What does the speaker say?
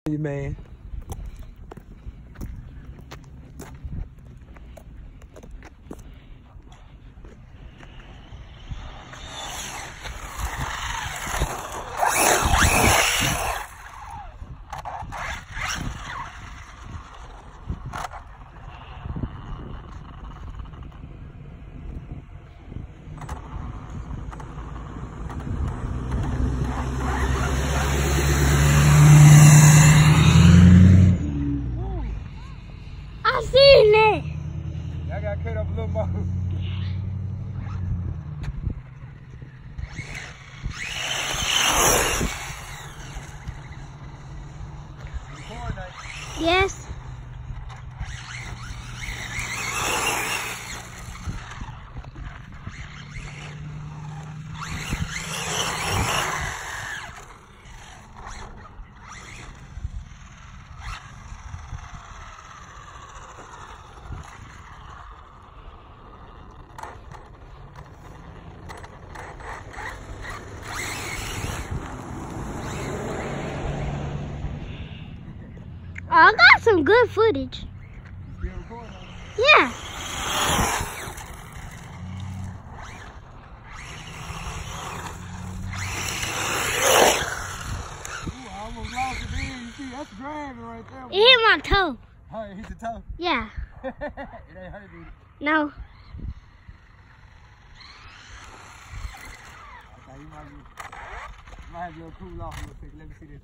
Man. I seen it. I got cut up a little more. Yes. I got some good footage. Yeah. Ooh, I almost lost it there. You see, that's dragging right there. It hit my toe. Oh, it hit your toe? Yeah. It ain't hurt me. No. Okay, you might have to cool off a little bit. Let me see this.